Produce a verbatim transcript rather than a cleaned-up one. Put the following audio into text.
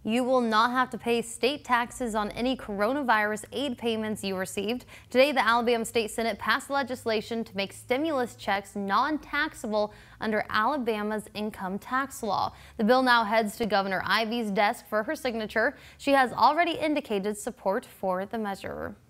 You will not have to pay state taxes on any coronavirus aid payments you received. Today, the Alabama State Senate passed legislation to make stimulus checks non-taxable under Alabama's income tax law. The bill now heads to Governor Ivey's desk for her signature. She has already indicated support for the measure.